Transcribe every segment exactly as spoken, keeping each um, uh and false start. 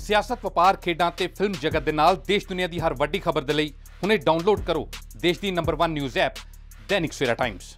सियासत, वपार, खेडां ते फिल्म जगत दे नाल देश दुनिया की हर वड्डी खबर दे लई हुणे डाउनलोड करो देश की number one news app Dainik Savera times.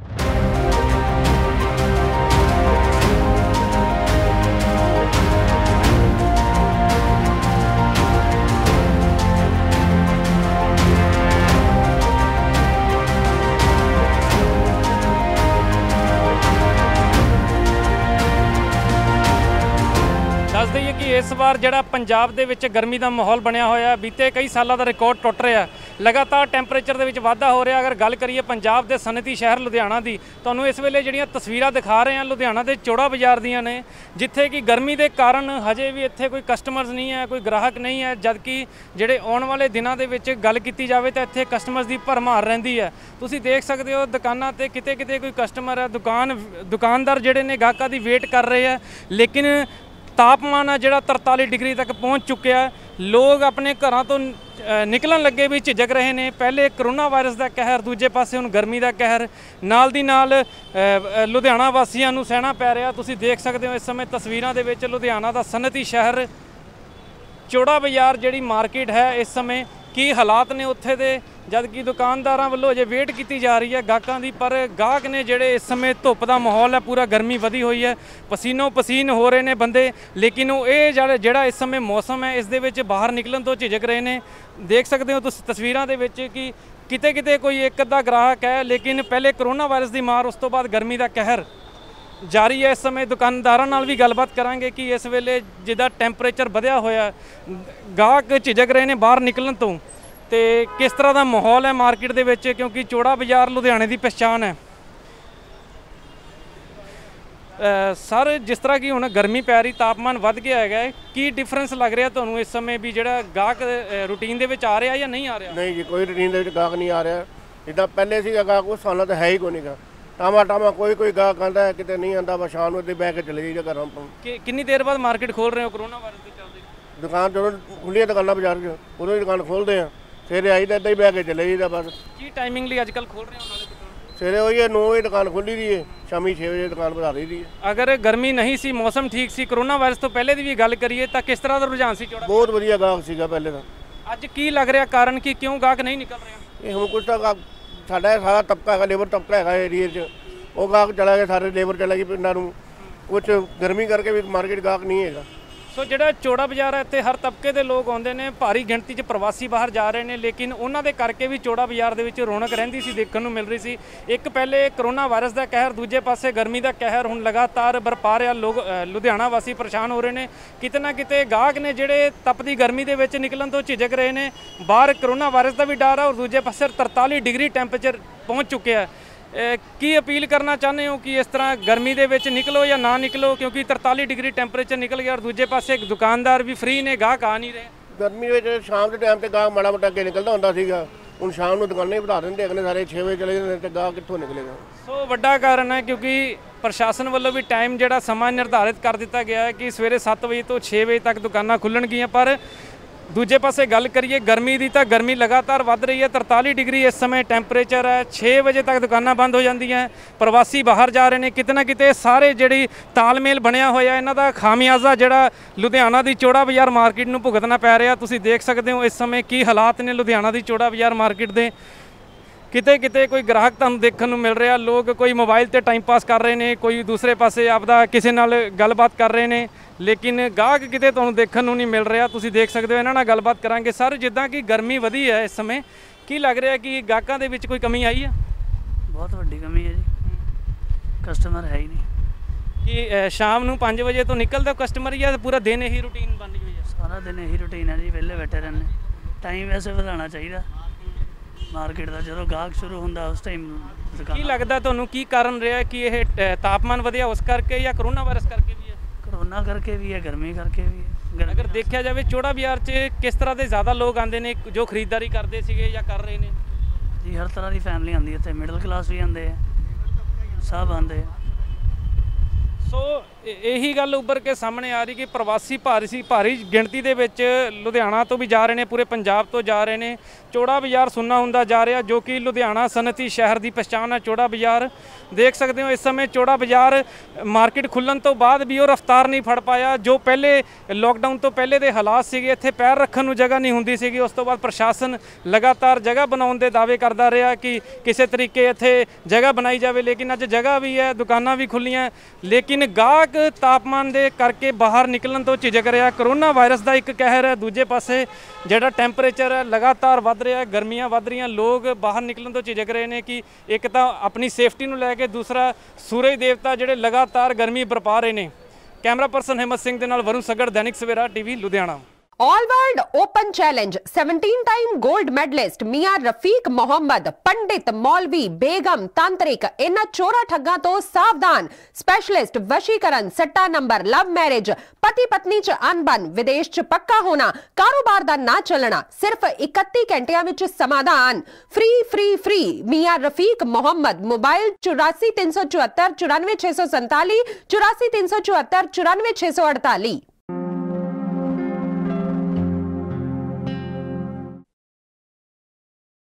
दस दईए कि इस बार जिहड़ा पंजाब दे विच गर्मी का माहौल बनया होया, बीते कई सालों का रिकॉर्ड टुट रहा, लगातार टैंपरेचर दे विच वाधा हो रहा। अगर गल करिए पंजाब के सनती शहर लुधियाना की, तुहानूं इस वेले जिहड़ियां तस्वीरां दिखा रहे हैं लुधियाना के चौड़ा बाजार दियां ने, जिथे कि गर्मी के कारण हजे भी इत्थे कोई कस्टमर्स नहीं है, कोई ग्राहक नहीं है, जबकि जिहड़े आने वाले दिनों के विच गल की जाए तो इत्थे कस्टमर्स की भरमार रहिंदी है। तुसीं देख सकते हो दुकानां ते किते किते कोई कस्टमर है, दुकान दुकानदार जिहड़े ने गाहकां दी वेट कर रहे हैं, लेकिन तापमान है जिहड़ा तरताली डिग्री तक पहुँच चुकिया है। लोग अपने घरों तो निकलन लगे भी झिझक रहे हैं। पहले करोना वायरस का कहर, दूजे पासे हुण गर्मी का कहर, नाल दी नाल लुधियाना वासियों नूं सहना पै रहा। तुसीं देख सकते हो इस समय तस्वीरां दे विच लुधियाना का सनती शहर चौड़ा बाजार जिहड़ी मार्केट है इस समय की हालात ने उत्थे दे, जबकि दुकानदारां वल्लों अजे वेट की जा रही है गाहकां दी, पर गाहक ने जिहड़े इस समय धुप का माहौल है, पूरा गर्मी वधी हुई है, पसीनों पसीन हो रहे हैं बंदे, लेकिन वो ये जिहड़ा इस समय मौसम है इस दे विच बाहर निकलन तो झिझक रहे हैं। देख सकते हो तुसीं तस्वीरां दे विच कि किते किते कोई एक अद्धा ग्राहक है, लेकिन पहले करोना वायरस की मार, उस तो बाद गर्मी का कहर जारी है। इस समय दुकानदारां नाल भी गलबात करांगे कि इस वेले जिदा टैंपरेचर वधिया होया, गाहक झिझक रहे हैं बाहर निकलन तो, ते किस तरह का माहौल है मार्केट दे विच, क्योंकि चौड़ा बाजार लुधियाने की पहचान है। सर, जिस तरह की हुण गर्मी पै रही, तापमान वध गया है, की डिफरेंस लग रहा तुहानूं इस समय भी जिहड़ा गाहक रूटीन दे विच आ रहा या नहीं आ रहा? नहीं जी, कोई रूटीन दे विच गाहक नहीं आ रहा। जिद्दां पहले सीगा गाहक उस साल तो है ही कोई नहीं। टामा टामा कोई कोई गाहक आंदा है, किते नहीं आंदा, बस शाम नूं बह के चले जाइए घरों। कितनी देर बाद मार्केट खोल रहे हो कोरोना वायरस के चलते? दुकान जो खुली दुकाना बाजार च उदों ही दुकान खोलते हैं, सवेरे आई तो इदा ही बह के चले जाइए बस। की टाइमिंग लिए अजकल खोल रहे हो? सवेरे वही है नौ बजे दुकान खुली रही है, शामी छे बजे दुकान बढ़ा रही है। अगर गर्मी नहीं सी, मौसम ठीक सी, कोरोना वायरस तो पहले की भी गल करिए तो किस तरह का रुझान सी? बहुत वधिया गाहक सीगा पहले तो। अज की लग रहा कारण कि क्यों गाहक नहीं निकल रहे? ये हम कुछ तो साडा सारा तबका है, लेबर तबका है एरिए च, वो गाहक चला गया, सारे लेबर चला गई पिंडां नूं, कुछ गर्मी करके भी मार्केट गाहक नहीं है। सो जिहड़ा चौड़ा बाजार है इत्थे हर तबके के लोग आउंदे ने, भारी गिणती च प्रवासी बाहर जा रहे हैं, लेकिन उन्हां दे करके भी चौड़ा बाजार दे विच रौनक रहिंदी सी, देखण नूं मिल रही सी। एक पहले कोरोना वायरस का कहर, दूजे पासे गर्मी का कहर हुण लगातार बरपा रहा। लोग लुधियाना वासी परेशान हो रहे हैं, किते ना किते गाहक ने जिहड़े तपदी गर्मी दे विच निकलन तो झिझक रहे हैं। बाहर कोरोना वायरस का भी डर है और दूजे पासे तरताली डिग्री टैंपरेचर पहुँच चुके हैं। की अपील करना चाहते हो कि इस तरह गर्मी दे विच निकलो या ना निकलो, क्योंकि तरताली डिग्री टैंपरेचर निकल गया और दूजे पासे दुकानदार भी फ्री ने, गाहक आ नहीं रहे? गर्मी में शाम के टाइम से गाहक माड़ा मोटा अगे निकलता होंदा सीगा, हुण शाम को दुकानें बढ़ा देंगे, अगले सारे छे बजे चले जाते, गाहक कित्थों निकलेगा? सो वड्डा कारण है, क्योंकि प्रशासन वालों भी टाइम जिहड़ा समा निर्धारित कर दिता गया है कि सवेरे सत्त बजे तो छे बजे तक दुकानां खुलणगियां, पर दूजे पासे गल करिए गर्मी की, तो गर्मी लगातार वध रही है। तरताली डिग्री इस समय टैंपरेचर है, छे बजे तक दुकानां बंद हो जांदियां, प्रवासी बाहर जा रहे हैं, किते ना किते सारे जिहड़ी तालमेल बनया होया इन्हां दा खामियाजा जिहड़ा लुधियाना की चौड़ा बाजार मार्केट नूं भुगतना पै रहा। तुसीं देख सकते हो इस समय की हालात ने लुधियाना की चौड़ा बाजार मार्केट दे। किते किते कोई ग्राहक तुहानूं देखण नूं मिल रहा, लोग कोई मोबाइल ते टाइम पास कर रहे हैं, कोई दूसरे पासे आपदा किसी नाल गलबात कर रहे हैं, लेकिन गाहक किते तुहानूं देखण नूं नहीं मिल रहा। तुसीं देख सकते हो, इन्हां नाल गलबात करांगे। सर, जिद्दां कि गर्मी वधी है इस समय, की लग रहा कि गाहकां दे विच कोई कमी आई है? बहुत वड्डी कमी है जी, कस्टमर है ही नहीं। कि शाम नूं पाँच बजे तो निकलदा कस्टमर या पूरा दिन यही रूटीन बन गई है? सारा दिन यही रूटीन है जी, वेले बैठे रहने। टाइम वैसे वधाना चाहिए मार्केट का, जो गाहक शुरू होंदा उस टाइम। की लगता तुहानूं की कारण रहा कि यह तापमान वधिया उस करके या कोरोना वायरस करके भी है? कोरोना करके भी है, गर्मी करके भी है। अगर देखा जाए चौड़ा बाजार च किस तरह के ज़्यादा लोग आते हैं जो खरीददारी करते थे या कर रहे हैं? जी, हर तरह की फैमिली आती है इत्थे, मिडल क्लास भी आते हैं, सब आते हैं। सो ਇਹੀ ਗੱਲ ਉੱਭਰ ਕੇ ਸਾਹਮਣੇ ਆ ਰਹੀ ਕਿ ਪ੍ਰਵਾਸੀ ਭਾਰੀ ਸੀ ਭਾਰੀ ਗਿਣਤੀ ਦੇ ਵਿੱਚ ਲੁਧਿਆਣਾ ਤੋਂ ਵੀ ਜਾ ਰਹੇ ਨੇ, ਪੂਰੇ ਪੰਜਾਬ ਤੋਂ ਜਾ ਰਹੇ ਨੇ। ਚੌੜਾ ਬਾਜ਼ਾਰ ਸੁੰਨਾ ਹੁੰਦਾ ਜਾ ਰਿਹਾ, ਜੋ ਕਿ ਲੁਧਿਆਣਾ ਸਨਅਤੀ ਸ਼ਹਿਰ ਦੀ ਪਛਾਣ ਹੈ। ਚੌੜਾ ਬਾਜ਼ਾਰ ਦੇਖ ਸਕਦੇ ਹੋ ਇਸ ਸਮੇਂ ਚੌੜਾ ਬਾਜ਼ਾਰ ਮਾਰਕੀਟ ਖੁੱਲ੍ਹਣ ਤੋਂ ਬਾਅਦ ਵੀ ਉਹ ਰਫ਼ਤਾਰ ਨਹੀਂ ਫੜ ਪਾਇਆ ਜੋ ਪਹਿਲੇ ਲੋਕਡਾਊਨ ਤੋਂ ਪਹਿਲੇ ਦੇ ਹਾਲਾਤ ਸੀਗੇ। ਇੱਥੇ ਪੈਰ ਰੱਖਣ ਨੂੰ ਜਗ੍ਹਾ ਨਹੀਂ ਹੁੰਦੀ ਸੀਗੀ। ਉਸ ਤੋਂ ਬਾਅਦ ਪ੍ਰਸ਼ਾਸਨ ਲਗਾਤਾਰ ਜਗ੍ਹਾ ਬਣਾਉਣ ਦੇ ਦਾਅਵੇ ਕਰਦਾ ਰਿਹਾ ਕਿ ਕਿਸੇ ਤਰੀਕੇ ਇੱਥੇ ਜਗ੍ਹਾ ਬਣਾਈ ਜਾਵੇ, ਲੇਕਿਨ ਅੱਜ ਜਗ੍ਹਾ ਵੀ ਹੈ, ਦੁਕਾਨਾਂ ਵੀ ਖੁੱਲ੍ਹੀਆਂ, ਲੇਕਿਨ ਗਾਹਕ ਤਾਪਮਾਨ ਦੇ ਕਰਕੇ ਬਾਹਰ ਨਿਕਲਣ ਤੋਂ ਝਿਜਕ ਰਿਹਾ। ਕਰੋਨਾ ਵਾਇਰਸ ਦਾ ਇੱਕ ਕਹਿਰ ਹੈ, ਦੂਜੇ ਪਾਸੇ ਜਿਹੜਾ ਟੈਂਪਰੇਚਰ ਹੈ ਲਗਾਤਾਰ ਵੱਧ ਰਿਹਾ, ਗਰਮੀਆਂ ਵੱਧ ਰਹੀਆਂ, ਲੋਕ ਬਾਹਰ ਨਿਕਲਣ ਤੋਂ ਝਿਜਕ ਰਹੇ ਨੇ ਕਿ ਇੱਕ ਤਾਂ ਆਪਣੀ ਸੇਫਟੀ ਨੂੰ ਲੈ ਕੇ, ਦੂਸਰਾ ਸੂਰਜ ਦੇਵਤਾ ਜਿਹੜੇ ਲਗਾਤਾਰ ਗਰਮੀ ਬਰਪਾ ਰਹੇ ਨੇ। ਕੈਮਰਾ ਪਰਸਨ ਹਿੰਮਤ ਸਿੰਘ ਦੇ ਨਾਲ Varun Saggar, Dainik Savera TV Ludhiana. All world open challenge seventeen time gold medalist मियां रफीक मोहम्मद, पंडित, मौलवी, बेगम, तांत्रिक, इन्हां चोरा ठग्गां तो सावधान। स्पेशलिस्ट वशीकरण, सट्टा नंबर, लव मैरिज, पति पत्नी च अनबन, विदेश च पक्का होना, कारोबार दा ना चलना, सिर्फ इकत्ती घंटियां विच समाधान। फ्री फ्री फ्री मियां रफीक मोहम्मद। मोबाइल चौरासी तीन सौ चौहत्तर चौरानवे छे सौ संताली, चौरासी तीन सौ चौहत्तर चौरानवे छे सौ अड़ताली।